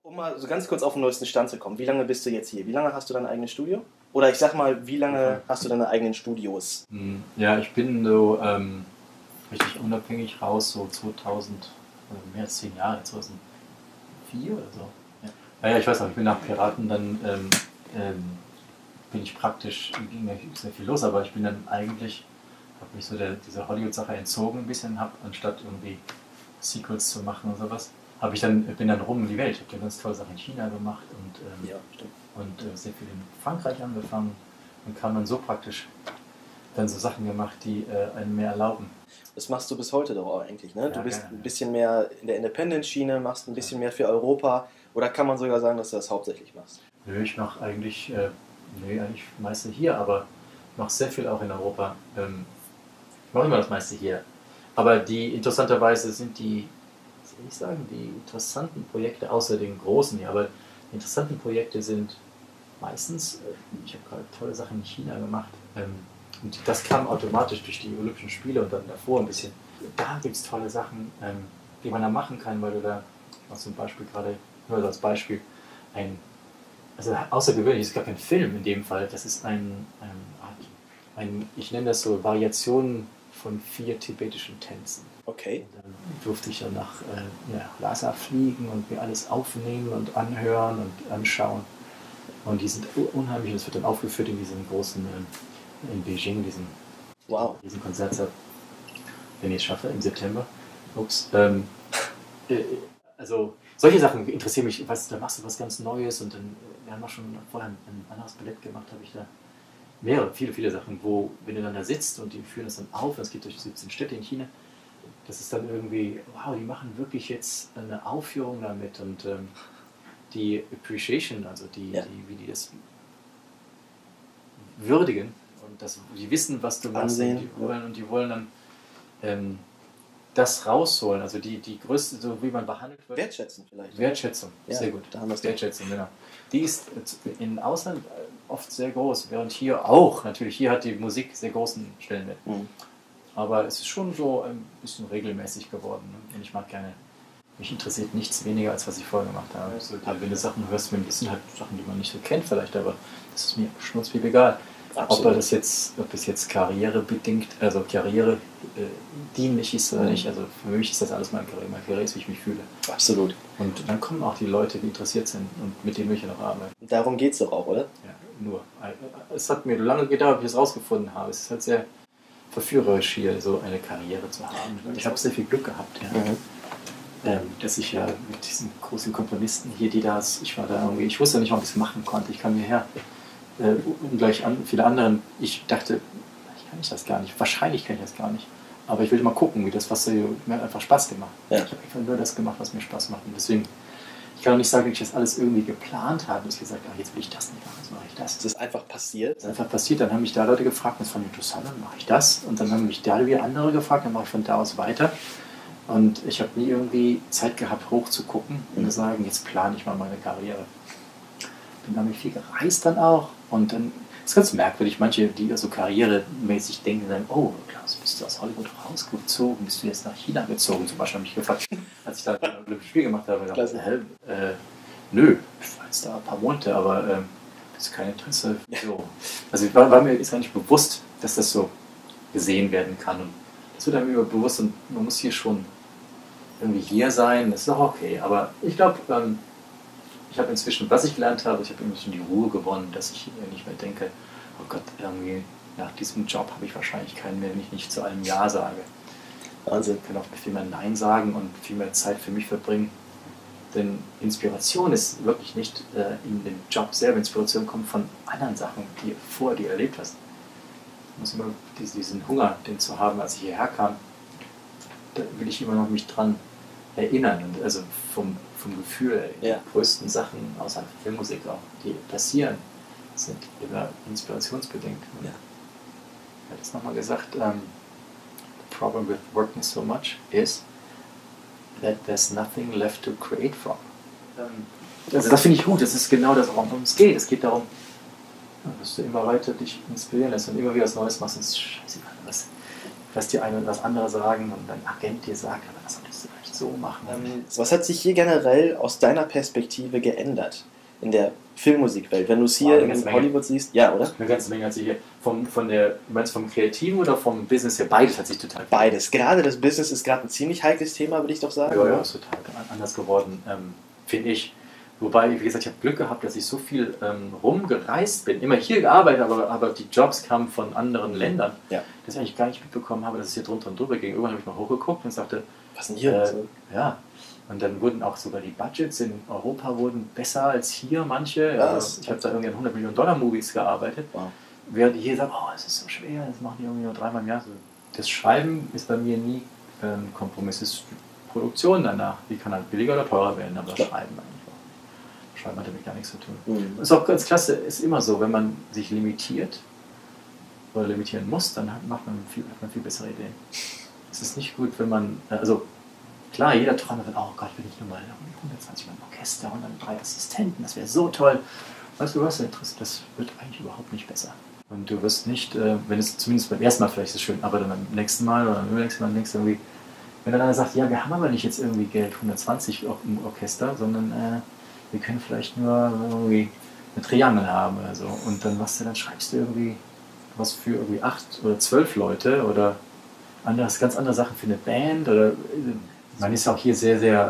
Um mal so ganz kurz auf den neuesten Stand zu kommen, wie lange bist du jetzt hier? Wie lange hast du dein eigenes Studio? Oder ich sag mal, wie lange hast du deine eigenen Studios? Ja, ich bin so richtig unabhängig raus, so 2000, also mehr als 10 Jahre, 2004 oder so. Ja, ich weiß noch, ich bin nach Piraten, dann bin ich praktisch, ging ja sehr viel los, aber ich bin dann eigentlich, habe mich so dieser Hollywood-Sache entzogen ein bisschen, anstatt irgendwie Sequels zu machen und sowas, bin dann rum in die Welt. Ich habe dann ganz tolle Sachen in China gemacht und sehr viel in Frankreich angefangen und kam dann so praktisch dann so Sachen gemacht, die einem mehr erlauben. Das machst du bis heute doch auch eigentlich, ne? Ja, Du bist gerne, ein bisschen mehr in der Independent-Schiene, machst ein bisschen mehr für Europa. Oder kann man sogar sagen, dass du das hauptsächlich machst? Nö, ich mache eigentlich, eigentlich meiste hier, aber ich mache sehr viel auch in Europa. Ich mache immer das meiste hier. Aber interessanterweise sind die, was soll ich sagen, die interessanten Projekte, außer den großen hier, aber die interessanten Projekte sind meistens, ich habe gerade tolle Sachen in China gemacht, und das kam automatisch durch die Olympischen Spiele und dann davor ein bisschen. Da gibt es tolle Sachen, die man da machen kann, weil du da, zum Beispiel gerade, nur als Beispiel, also außergewöhnlich, es gab kein Film in dem Fall, das ist ich nenne das so Variationen von 4 tibetischen Tänzen. Okay. Und dann durfte ich dann nach Lhasa fliegen und mir alles aufnehmen und anhören und anschauen. Und die sind unheimlich, das wird dann aufgeführt in diesem großen, in Beijing, diesen Konzertsaal, wenn ich es schaffe, im September. Ups. Also solche Sachen interessieren mich, weißt du, da machst du was ganz Neues und dann, wir haben auch schon vorher ein anderes Ballett gemacht, habe ich da viele Sachen, wo, wenn du dann da sitzt und die führen das dann auf, das geht durch 17 Städte in China, das ist dann irgendwie, wow, die machen wirklich jetzt eine Aufführung damit und die Appreciation, also wie die das würdigen und die wissen, was du machst und die wollen dann das rausholen, also die größte, so wie man behandelt wird. Wertschätzen vielleicht. Wertschätzung, ja, sehr gut. Da haben wir es. Wertschätzung, genau. Die ist im Ausland oft sehr groß, während hier auch, natürlich, hier hat die Musik sehr großen Stellenwert. Mhm. Aber es ist schon so ein bisschen regelmäßig geworden. Ne? Und ich mag gerne, mich interessiert nichts weniger, als was ich vorher gemacht habe. Also, wenn du Sachen hörst, das sind halt Sachen, die man nicht so kennt vielleicht, aber das ist mir schnurzpiep egal. Absolut. Ob das jetzt karrierebedingt, also karrieredienlich ist oder nicht. Also für mich ist das alles meine Karriere. Meine Karriere ist, wie ich mich fühle. Absolut. Und dann kommen auch die Leute, die interessiert sind und mit denen will ich ja noch arbeiten. Darum geht es doch auch, oder? Ja, nur. Es hat mir lange gedauert, bis ich es rausgefunden habe. Es ist halt sehr verführerisch hier, so eine Karriere zu haben. Ich habe sehr viel Glück gehabt, ja. Dass ich ja mit diesen großen Komponisten hier, ich wusste nicht, ob ich es machen konnte. Ich kam hierher. Und gleich viele anderen, ich dachte, kann ich das gar nicht, wahrscheinlich kann ich das gar nicht, aber ich will mal gucken, mir hat einfach Spaß gemacht. Ja. Ich habe einfach nur das gemacht, was mir Spaß macht und deswegen, ich kann auch nicht sagen, dass ich das alles irgendwie geplant habe, dass ich gesagt habe, jetzt will ich das nicht machen, jetzt mache ich das. Das ist einfach passiert? Das ist einfach passiert, dann haben mich da Leute gefragt, das fand ich interessant, dann mache ich das und dann haben mich da wieder andere gefragt, dann mache ich von da aus weiter und ich habe nie irgendwie Zeit gehabt, hoch zu gucken und zu sagen, jetzt plane ich mal meine Karriere. Bin damit viel gereist dann auch und dann ist es ganz merkwürdig, manche, die so karrieremäßig denken, sagen, oh Klaus, bist du aus Hollywood rausgezogen, bist du jetzt nach China gezogen, zum Beispiel habe ich gefragt, als ich da ein Olympisches Spiel gemacht habe, dachte, nö, ich war jetzt da ein paar Monate, aber das ist kein Interesse. So. Also mir ist gar nicht bewusst, dass das so gesehen werden kann und das wird einem immer bewusst und man muss hier schon irgendwie hier sein, das ist auch okay, aber ich glaube, ich habe inzwischen, was ich gelernt habe, ich habe inzwischen die Ruhe gewonnen, dass ich nicht mehr denke, oh Gott, irgendwie nach diesem Job habe ich wahrscheinlich keinen mehr, wenn ich nicht zu allem Ja sage. Also ich kann auch viel mehr Nein sagen und viel mehr Zeit für mich verbringen. Denn Inspiration ist wirklich nicht in den Job selber. Inspiration kommt von anderen Sachen, die du vorher dir erlebt hast. Ich muss immer diesen Hunger, den zu haben, als ich hierher kam, da will ich immer noch mich dran erinnern. Und also vom Gefühl, die größten Sachen außerhalb der Filmmusik auch, die passieren, sind immer inspirationsbedingt. Ja. Er hat es nochmal gesagt, the problem with working so much is that there's nothing left to create from. Also das finde ich gut, das ist genau das, worum es geht. Es geht darum, dass du immer weiter dich inspirieren lässt und immer wieder was Neues machst. Und es ist scheißegal, was die einen und was andere sagen und dein Agent dir sagt, aber das solltest du eigentlich so machen. Was hat sich hier generell aus deiner Perspektive geändert in der Filmmusikwelt? Wenn du es hier in Hollywood siehst, ja, oder? Eine ganze Menge hat sich hier. Du meinst vom Kreativen oder vom Business her? Beides hat sich total geändert. Beides. Gerade das Business ist gerade ein ziemlich heikles Thema, würde ich doch sagen. Ja, ist total anders geworden, finde ich. Wobei, wie gesagt, ich habe Glück gehabt, dass ich so viel rumgereist bin. Immer hier gearbeitet, aber die Jobs kamen von anderen Ländern. Ja. Dass ich eigentlich gar nicht mitbekommen habe, dass es hier drunter und drüber ging. Irgendwann habe ich mal hochgeguckt und sagte, was denn hier? Ja. Und dann wurden auch sogar die Budgets in Europa wurden besser als hier manche. Ich habe da irgendwie an 100 Millionen Dollar Movies gearbeitet. Wow. Während die hier sagen, es ist so schwer, das machen die irgendwie nur 3-mal im Jahr. Das Schreiben ist bei mir nie ein Kompromiss. Es ist die Produktion danach. Die kann halt billiger oder teurer werden, aber das Schreiben eigentlich auch. Schreiben hat damit gar nichts zu tun. Mhm. Das ist auch ganz klasse, ist immer so, wenn man sich limitiert oder limitieren muss, dann hat man viel bessere Ideen. Es ist nicht gut, wenn man, klar, jeder träumt, oh Gott, wenn ich nur mal 120 Mann Orchester und dann 3 Assistenten, das wäre so toll. Weißt du was, das wird eigentlich überhaupt nicht besser. Und du wirst nicht, wenn es zumindest beim ersten Mal vielleicht ist es schön, aber dann beim nächsten Mal oder beim übernächsten Mal denkst du irgendwie, wenn dann einer sagt, ja, wir haben aber nicht jetzt irgendwie Geld 120 im Orchester, sondern wir können vielleicht nur irgendwie eine Triangel haben oder so. Und dann dann schreibst du irgendwie was für irgendwie 8 oder 12 Leute oder ganz andere Sachen für eine Band oder man ist auch hier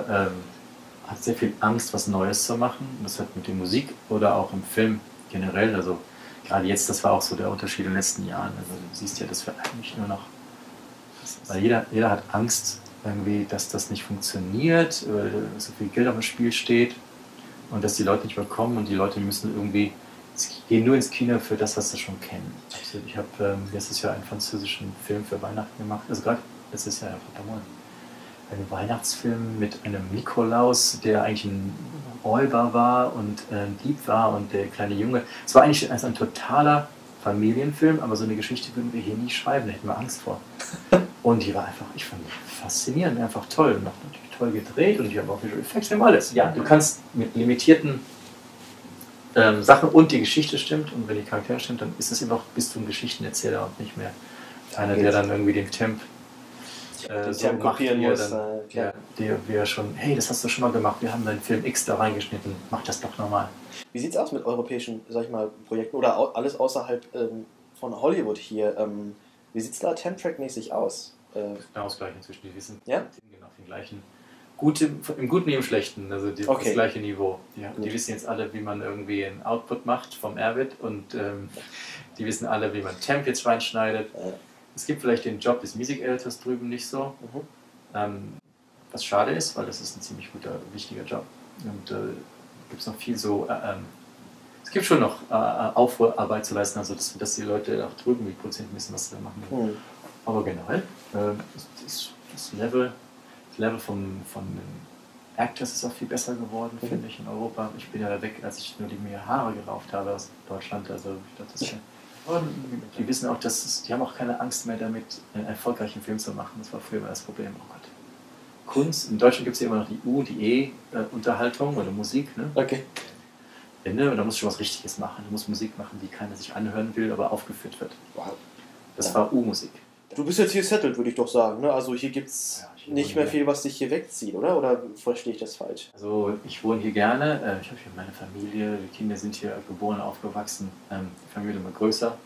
hat sehr viel Angst, was Neues zu machen. Das hat mit der Musik oder auch im Film generell, also gerade jetzt, das war auch so der Unterschied in den letzten Jahren. Also du siehst ja, dass wir eigentlich nur noch, weil jeder hat Angst irgendwie, dass das nicht funktioniert, weil so viel Geld auf dem Spiel steht und dass die Leute nicht mehr kommen und die Leute müssen irgendwie, gehen nur ins Kino für das, was sie schon kennen. Also ich habe letztes Jahr einen französischen Film für Weihnachten gemacht, also gerade letztes Jahr, vor ein paar Monaten. Einen Weihnachtsfilm mit einem Nikolaus, der eigentlich ein Räuber war und ein Dieb war und der kleine Junge. Es war eigentlich ein totaler Familienfilm, aber so eine Geschichte würden wir hier nie schreiben, da hätten wir Angst vor. Und die war einfach, ich fand die faszinierend, einfach toll. Und auch natürlich toll gedreht und die haben auch Visual Effects, wir haben alles. Ja, du kannst mit limitierten Sachen und die Geschichte stimmt und wenn die Charaktere stimmt, dann ist es immer noch, bist du ein Geschichtenerzähler und nicht mehr einer, der dann irgendwie den Temp so kopieren muss, der schon, hey, das hast du schon mal gemacht, wir haben deinen Film X da reingeschnitten, mach das doch nochmal. Wie sieht es aus mit europäischen, sag ich mal, Projekten oder alles außerhalb von Hollywood hier? Wie sieht es da Temp-Track-mäßig aus? Genau das gleiche inzwischen, die wissen ja? Genau den gleichen, im Guten wie im Schlechten, also das gleiche Niveau. Die wissen jetzt alle, wie man irgendwie einen Output macht vom Airvid und die wissen alle, wie man Temp jetzt reinschneidet. Es gibt vielleicht den Job des Music Editors drüben nicht so, was schade ist, weil das ist ein ziemlich guter, wichtiger Job. Und gibt es noch viel so, es gibt schon noch Aufruhrarbeit zu leisten, also dass die Leute auch drüben, die Produzenten wissen, was sie da machen. Aber generell, das Level von den Actors ist auch viel besser geworden, finde ich, in Europa. Ich bin ja da weg, als ich nur mir Haare gerauft habe aus Deutschland, also ich dachte, das ist die wissen auch, die haben auch keine Angst mehr damit, einen erfolgreichen Film zu machen. Das war früher immer das Problem. Oh Gott. Kunst, in Deutschland gibt es ja immer noch die U- und die E-Unterhaltung oder Musik. Ne? Okay. Und da musst du schon was Richtiges machen. Du musst Musik machen, die keiner sich anhören will, aber aufgeführt wird. Wow. Das war U-Musik. Du bist jetzt hier settled, würde ich doch sagen. Ne? Also hier gibt es nicht mehr viel, was dich hier wegzieht, oder? Oder verstehe ich das falsch? Also ich wohne hier gerne. Ich habe hier meine Familie, die Kinder sind hier geboren, aufgewachsen. Die Familie ist immer größer.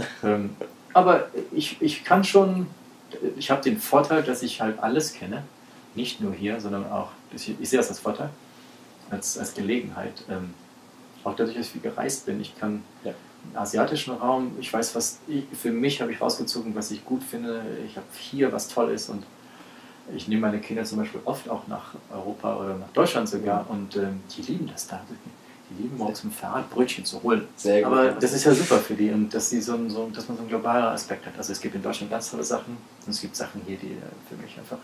Aber ich kann schon, ich habe den Vorteil, dass ich halt alles kenne. Nicht nur hier, sondern auch, ich sehe das als Vorteil, als Gelegenheit. Auch dadurch, dass ich viel gereist bin. Ich kann im asiatischen Raum, ich weiß, für mich habe ich rausgezogen, was ich gut finde. Ich habe hier, was toll ist und ich nehme meine Kinder zum Beispiel oft auch nach Europa oder nach Deutschland sogar und die lieben das da. Die lieben morgens mit dem Fahrrad Brötchen zu holen. Sehr gut. Aber das ist ja super für die und dass man so einen globalen Aspekt hat. Also es gibt in Deutschland ganz tolle Sachen und es gibt Sachen hier, die für mich einfach,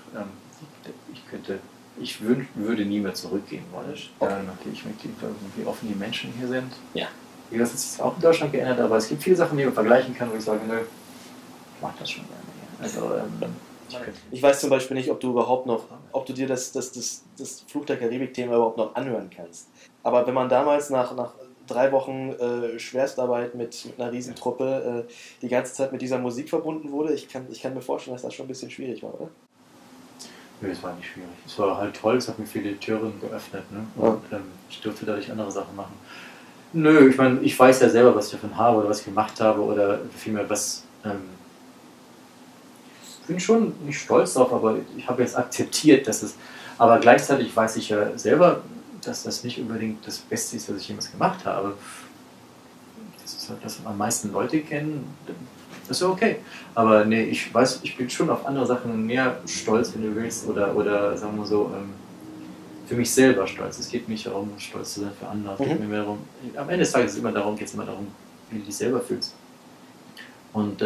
ich würde nie mehr zurückgehen wollen. Natürlich, wie offen die Menschen hier sind. Ja. Wie gesagt, das ist auch in Deutschland geändert, aber es gibt viele Sachen, die man vergleichen kann, wo ich sage, nö, ich mache das schon gerne hier. Also, ich weiß zum Beispiel nicht, ob du dir das Fluch der Karibik-Thema überhaupt noch anhören kannst. Aber wenn man damals nach 3 Wochen Schwerstarbeit mit einer Riesentruppe die ganze Zeit mit dieser Musik verbunden wurde, ich kann mir vorstellen, dass das schon ein bisschen schwierig war, oder? Nö, es war nicht schwierig. Es war halt toll, es hat mir viele Türen geöffnet. Ne? Und ich durfte dadurch andere Sachen machen. Nö, ich meine, ich weiß ja selber, was ich davon habe oder was ich gemacht habe oder vielmehr was. Ich bin schon nicht stolz drauf, aber ich habe jetzt akzeptiert, dass es. Aber gleichzeitig weiß ich ja selber, dass das nicht unbedingt das Beste ist, was ich jemals gemacht habe. Das ist halt, dass am meisten Leute kennen, das ist ja okay. Aber nee, ich weiß, ich bin schon auf andere Sachen mehr stolz, wenn du willst, oder sagen wir so, für mich selber stolz. Es geht nicht darum, stolz zu sein für andere. Es geht mir mehr darum, am Ende des Tages geht es immer darum, wie du dich selber fühlst. Und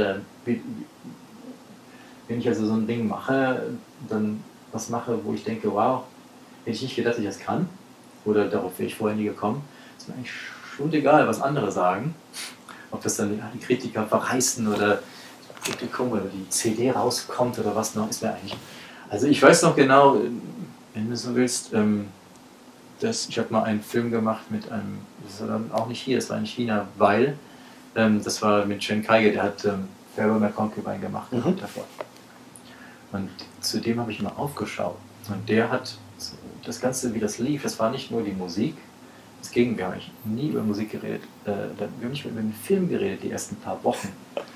wenn ich also so ein Ding mache, dann was mache, wo ich denke, wow, hätte ich nicht gedacht, dass ich das kann, oder darauf wäre ich vorher nie gekommen, ist mir eigentlich schon egal, was andere sagen. Ob das dann die Kritiker verreißen oder die CD rauskommt oder was noch, ist mir eigentlich. Also ich weiß noch genau, wenn du so willst, ich habe mal einen Film gemacht mit einem, das war dann auch nicht hier, das war in China, weil das war mit Chen Kaige, der hat Farewell My Concubine gemacht davor. Und zu dem habe ich immer aufgeschaut. Und der hat das Ganze, wie das lief, das war nicht nur die Musik, es ging, wir haben nie über Musik geredet, wir haben nicht über den Film geredet, die ersten paar Wochen.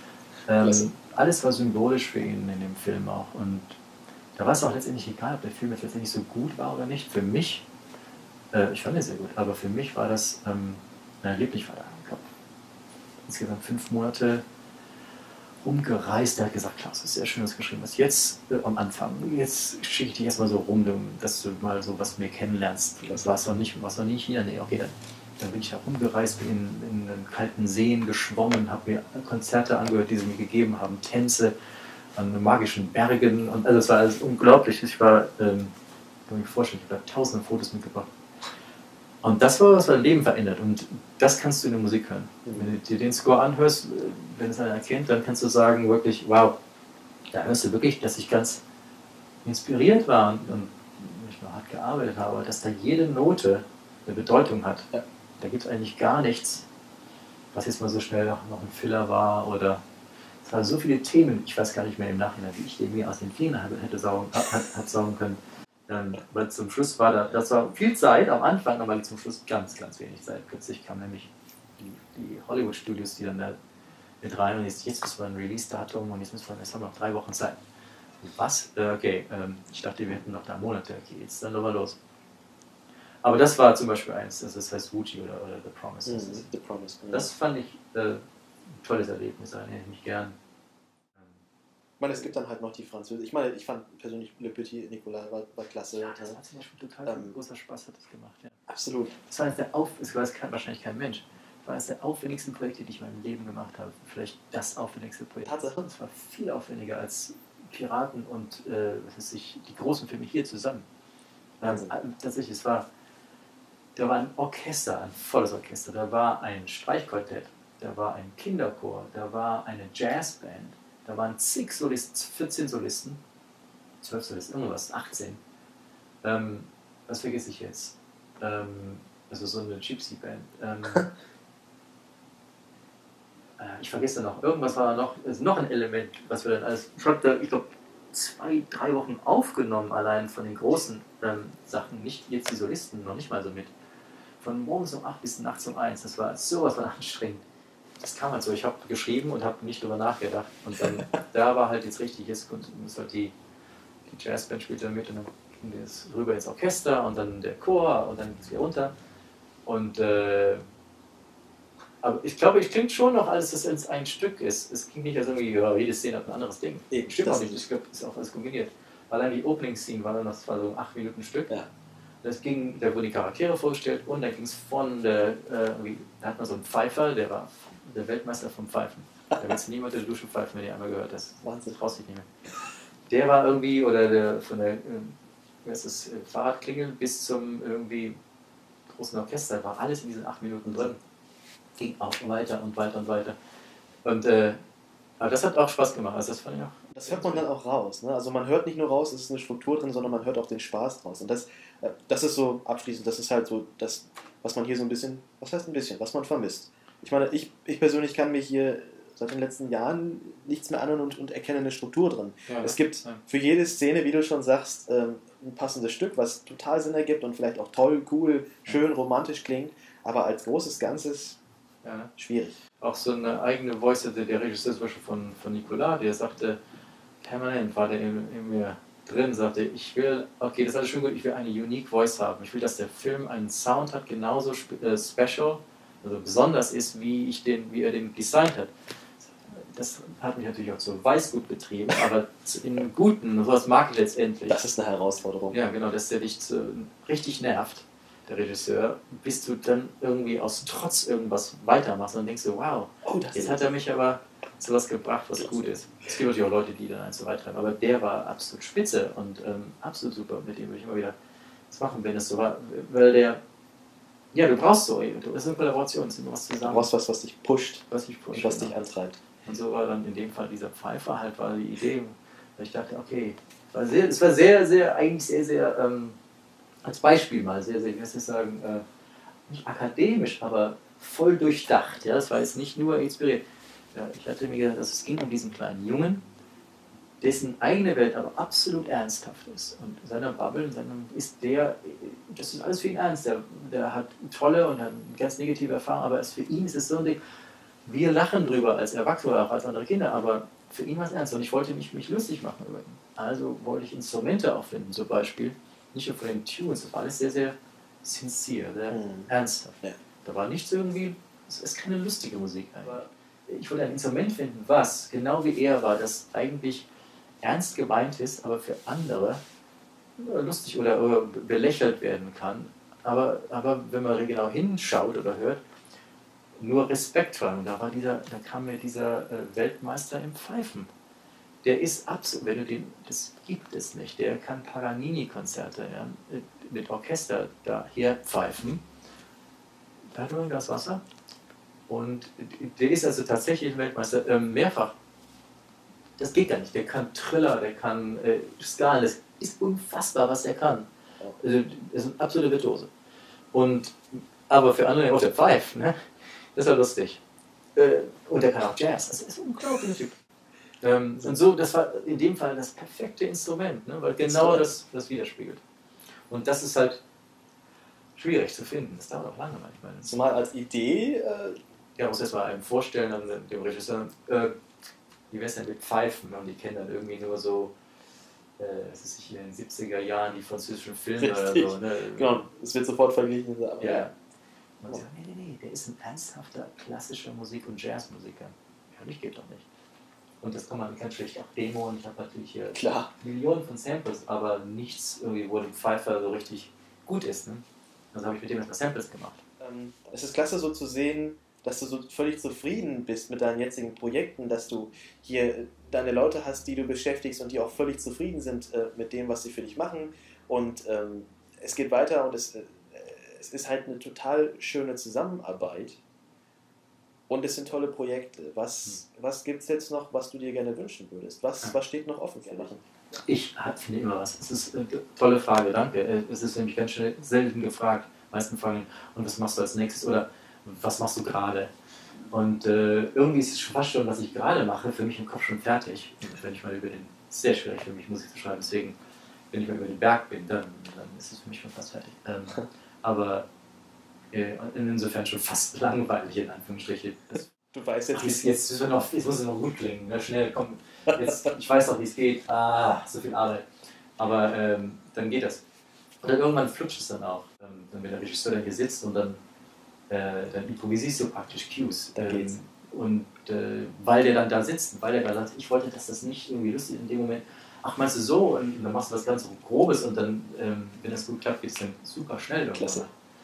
Alles war symbolisch für ihn in dem Film auch. Und da war es auch letztendlich egal, ob der Film jetzt letztendlich so gut war oder nicht. Für mich, ich fand ihn sehr gut, aber für mich war das erleblich. Ich war da, ich glaube, insgesamt 5 Monate rumgereist. Der hat gesagt, Klaus, das ist sehr schön, was du geschrieben hast. Jetzt am Anfang, jetzt schicke ich dich erstmal so rum, dass du mal so was mir kennenlernst. Das war es noch nicht in China. Nee, okay, dann bin ich da rumgereist, bin in den kalten Seen geschwommen, habe mir Konzerte angehört, die sie mir gegeben haben, Tänze an magischen Bergen. Und also es war alles unglaublich. Ich war, kann mir vorstellen, ich habe da tausende Fotos mitgebracht. Und das war, was mein Leben verändert. Und das kannst du in der Musik hören. Wenn du dir den Score anhörst, wenn es einer erkennt, dann kannst du sagen, wirklich, wow, da hörst du wirklich, dass ich ganz inspiriert war und nicht nur hart gearbeitet habe, dass da jede Note eine Bedeutung hat. Ja. Da gibt es eigentlich gar nichts, was jetzt mal so schnell noch ein Filler war oder es waren so viele Themen, ich weiß gar nicht mehr im Nachhinein, wie ich den mir aus den Fingern hätte saugen können. Weil zum Schluss war das war viel Zeit am Anfang, aber zum Schluss ganz, ganz wenig Zeit. Plötzlich kamen nämlich die Hollywood-Studios, die dann da mit rein und jetzt müssen wir ein Release-Datum und jetzt haben wir noch 3 Wochen Zeit. Was? Okay, ich dachte, wir hätten noch da Monate. Okay, jetzt dann aber los. Aber das war zum Beispiel eins, also das heißt Wuji oder The Promise. The Promise. Das fand ich ein tolles Erlebnis, da erinnere ich mich gern. Ich meine, es gibt dann halt noch die Französische. Ich meine, ich fand persönlich Le Petit Nicolas war klasse. Ja, das hat zum Beispiel total großer Spaß hat das gemacht. Ja. Absolut. Das war es weiß wahrscheinlich kein Mensch. Das war eines der aufwendigsten Projekte, die ich in meinem Leben gemacht habe. Vielleicht das aufwendigste Projekt. Tatsache. Das war viel aufwendiger als Piraten und die großen Filme hier zusammen. Tatsächlich, da war ein Orchester, ein volles Orchester. Da war ein Streichquartett, da war ein Kinderchor, da war eine Jazzband. Da waren zig Solisten, 14 Solisten, 12 Solisten, irgendwas, 18. Was vergesse ich jetzt? Also so eine Gypsy-Band. Ich vergesse noch, irgendwas war noch, also noch ein Element, was wir dann alles. Ich habe da, ich glaube, 2-3 Wochen aufgenommen, allein von den großen Sachen, nicht jetzt die Solisten, noch nicht mal so mit. Von morgens um 8 bis nachts um 1, das war sowas von anstrengend. Das kam halt so, ich habe geschrieben und habe nicht drüber nachgedacht. Und dann, da war halt jetzt richtig, jetzt muss halt die Jazzband spielt da mit und dann ging das rüber ins Orchester und dann der Chor und dann geht es wieder runter. Und aber ich glaube, es klingt schon noch alles, dass es ein Stück ist. Es klingt nicht als irgendwie, ja, jede Szene hat ein anderes Ding. Nee, stimmt auch nicht, ich glaube, das ist auch alles kombiniert. Allein die Opening-Scene war dann, das war so 8 Minuten Stück. Ja. Da wurden die Charaktere vorgestellt und dann ging es von da hat man so einen Pfeifer, der war der Weltmeister vom Pfeifen. Da willst du niemand in der Dusche pfeifen, wenn du einmal gehört hast. Wahnsinn, traust dich nicht mehr. Der war irgendwie, oder von der Fahrradklingel bis zum irgendwie großen Orchester, war alles in diesen 8 Minuten drin. Ging auch weiter und weiter und weiter. Und aber das hat auch Spaß gemacht. Also das fand ich auch. Das hört man dann auch raus. Ne? Also man hört nicht nur raus, es ist eine Struktur drin, sondern man hört auch den Spaß draus. Und das ist so abschließend, das ist halt so das, was man hier so ein bisschen, was heißt ein bisschen, was man vermisst. Ich meine, ich persönlich kann mich hier seit den letzten Jahren nichts mehr an und erkenne eine Struktur drin. Ja, es gibt für jede Szene, wie du schon sagst, ein passendes Stück, was total Sinn ergibt und vielleicht auch toll, cool, schön, romantisch klingt, aber als großes Ganzes schwierig. Auch so eine eigene Voice, der Regisseur zum Beispiel von Nicolas, der sagte, permanent war der in mir drin, sagte, ich will, okay, das ist alles schön gut, ich will eine unique Voice haben. Ich will, dass der Film einen Sound hat, genauso special, also besonders ist, wie er den designt hat. Das hat mich natürlich auch zu Weißgut betrieben, aber in guten, sowas mag ich letztendlich. Das ist eine Herausforderung. Ja, genau, dass der dich richtig nervt, der Regisseur, bis du dann irgendwie aus Trotz irgendwas weitermachst und denkst du, wow, jetzt hat er mich aber zu was gebracht, was gut ist. Es gibt natürlich auch Leute, die dann eins zu weit treiben, aber der war absolut spitze und absolut super, mit dem würde ich immer wieder was machen, wenn es so war, weil der, ja, du brauchst so, das ist eine Kollaboration, es ist immer was zusammen. Du brauchst was dich pusht, was dich pusht, und was dich antreibt. Und so war dann in dem Fall dieser Pfeifer halt, war die Idee, weil ich dachte, okay, es war sehr, eigentlich sehr, als Beispiel mal, sehr, ich muss nicht sagen, nicht akademisch, aber voll durchdacht. Ja? Das war jetzt nicht nur inspiriert. Ja, ich hatte mir gedacht, dass es ging um diesen kleinen Jungen, dessen eigene Welt aber absolut ernsthaft ist. Und in seiner Bubble, das ist alles für ihn ernst. Der hat tolle und hat eine ganz negative Erfahrung, aber für ihn ist es so ein Ding, wir lachen drüber als Erwachsene oder auch als andere Kinder, aber für ihn war es ernst und ich wollte nicht mich lustig machen über ihn. Also wollte ich Instrumente auffinden, zum Beispiel, nicht nur von den Tunes, das war alles sehr, sehr sincere, sehr ernsthaft. Ja. Da war nichts irgendwie, es ist keine lustige Musik eigentlich. Aber ich wollte ein Instrument finden, was, genau wie er war, das eigentlich ernst gemeint ist, aber für andere lustig oder belächelt werden kann. Aber wenn man genau hinschaut oder hört, nur Respekt vor. Und da kam mir dieser Weltmeister im Pfeifen. Der ist absolut, das gibt es nicht. Der kann Paganini-Konzerte mit Orchester daher pfeifen. Da hat nur ein Glas Wasser. Und der ist also tatsächlich Weltmeister, mehrfach. Das geht gar nicht. Der kann Triller, der kann Skalen. Das ist unfassbar, was er kann. Also, das ist eine absolute Virtuose. Aber für andere auch der Pfeif, ne? Das war lustig. Und der kann auch Jazz. Das ist ein unglaublicher Typ. Und so, das war in dem Fall das perfekte Instrument, ne? Weil genau das widerspiegelt. Und das ist halt schwierig zu finden. Das dauert auch lange manchmal. Zumal als Idee... Ja, muss erst mal einem vorstellen, dann dem Regisseur, wie wäre es denn mit Pfeifen? Und die kennen dann irgendwie nur so, das ist hier in den 70er Jahren, die französischen Filme Richtig. oder so. Ne? Genau, es wird sofort verglichen. Aber ja. Und sie sagen, nee, der ist ein ernsthafter klassischer Musik- und Jazzmusiker. Ja, das geht doch nicht. Und das kann man ganz schlecht auch Demo und ich habe natürlich hier Millionen von Samples, aber nichts irgendwie, wo der Pfeifer so richtig gut ist. Ne? Also habe ich mit dem erstmal Samples gemacht. Es ist klasse so zu sehen, dass du so völlig zufrieden bist mit deinen jetzigen Projekten, dass du hier deine Leute hast, die du beschäftigst und die auch völlig zufrieden sind mit dem, was sie für dich machen. Und es geht weiter und es ist halt eine total schöne Zusammenarbeit. Und es sind tolle Projekte. Was gibt es jetzt noch, was du dir gerne wünschen würdest? Was steht noch offen für dich? Ich finde immer was. Es ist eine tolle Frage, danke. Es ist nämlich ganz schnell selten gefragt. Meisten fragen, und was machst du als nächstes? Oder was machst du gerade? Und irgendwie ist es fast schon, was ich gerade mache, für mich im Kopf schon fertig. Und wenn ich mal ist sehr schwierig für mich Musik zu schreiben, deswegen, wenn ich mal über den Berg bin, dann ist es für mich schon fast fertig. Aber insofern schon fast langweilig, in Anführungsstrichen. Du weißt jetzt, jetzt muss es noch gut klingen. Ne? Schnell, komm, ich weiß noch, wie es geht. So viel Arbeit. Aber dann geht das. Und dann irgendwann flutscht es dann auch. Wenn der Regisseur dann hier sitzt und dann improvisierst du praktisch Cues. Weil der dann da sitzt, weil der da sagt, ich wollte, dass das nicht irgendwie lustig ist in dem Moment. Ach, meinst du so? Und dann machst du was ganz Grobes und dann, wenn das gut klappt, geht es dann super schnell. Klasse.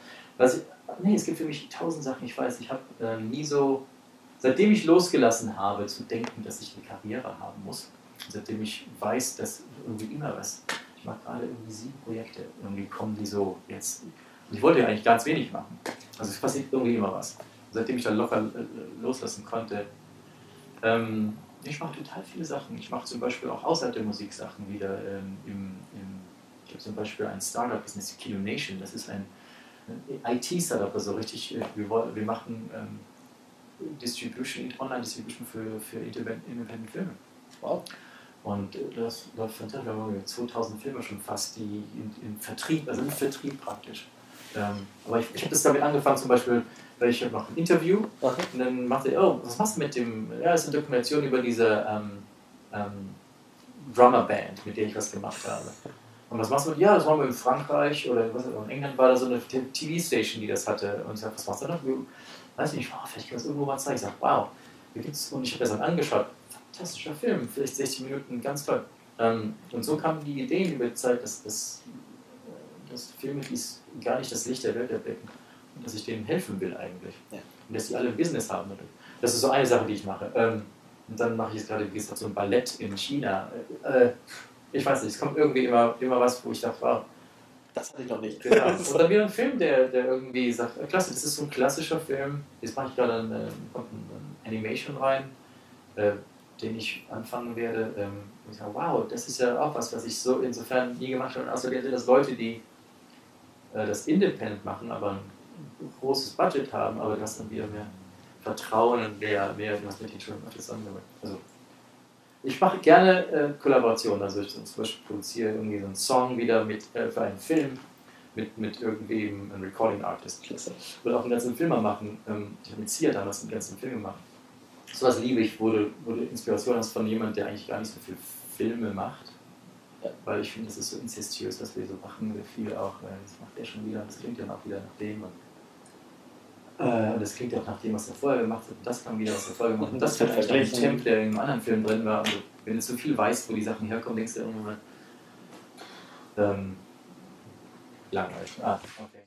Es gibt für mich 1000 Sachen. Ich weiß, ich habe nie so, seitdem ich losgelassen habe, zu denken, dass ich eine Karriere haben muss, seitdem ich weiß, dass irgendwie immer was, ich mache gerade irgendwie 7 Projekte, irgendwie kommen die so jetzt, und ich wollte ja eigentlich ganz wenig machen. Also es passiert irgendwie immer was. Seitdem ich dann locker loslassen konnte, ich mache total viele Sachen. Ich mache zum Beispiel auch außerhalb der Musik Sachen wieder. Ich habe zum Beispiel ein Startup, das nennt sich Kilo Nation. Das ist ein IT-Startup, also richtig, wir machen Distribution, Online-Distribution für Independent Filme. Wow. Und das läuft fantastisch. Wir haben 2000 Filme schon fast, die im Vertrieb, also im Vertrieb praktisch. Aber ich habe das damit angefangen, zum Beispiel, weil ich noch ein Interview und dann machte er, oh, was machst du mit dem, ja, das ist eine Dokumentation über diese Drummer-Band, mit der ich was gemacht habe. Und was machst du mit, ja, das machen wir in Frankreich oder in England war da so eine TV-Station, die das hatte. Und ich sage, was machst du da? Weiß nicht, vielleicht kann ich das irgendwo mal zeigen. Ich sage, wow, und ich habe das dann angeschaut. Fantastischer Film, vielleicht 60 Minuten, ganz toll. Und so kamen die Ideen über die Zeit, dass Filme, die gar nicht das Licht der Welt erblicken und dass ich denen helfen will eigentlich. Ja. Und dass die alle ein Business haben. Das ist so eine Sache, die ich mache. Und dann mache ich jetzt gerade, wie gesagt, so ein Ballett in China. Ich weiß nicht, es kommt irgendwie immer was, wo ich dachte, wow. Das hatte ich noch nicht. Genau. Und dann wieder ein Film, der irgendwie sagt, klasse, das ist so ein klassischer Film. Jetzt mache ich gerade eine Animation rein, den ich anfangen werde. Und ich sage, wow, das ist ja auch was ich so insofern nie gemacht habe. Außerdem, dass Leute, die das independent machen, aber ein großes Budget haben, aber das dann wieder mehr Vertrauen und mehr was mit den Children zusammenarbeitet. Also, ich mache gerne Kollaborationen, also ich zum Beispiel produziere irgendwie so einen Song wieder für einen Film mit irgendwie einem Recording Artist. Ich will auch einen ganzen Film machen. Ich habe mit Sia damals einen ganzen Film gemacht. So was liebe ich, wurde Inspiration aus von jemandem, der eigentlich gar nicht so viel Filme macht. Ja. Weil ich finde, das ist so inzestiös, was wir so machen. Viele auch, das macht er schon wieder, das klingt dann auch wieder nach dem. Und das klingt auch nach dem, was er vorher gemacht hat. Und das kam wieder, was er vorher gemacht hat. Und das wird vielleicht auch ein Temp, der in einem anderen Film drin war. Also, wenn du so viel weißt, wo die Sachen herkommen, denkst du irgendwann mal, langweilig. Okay.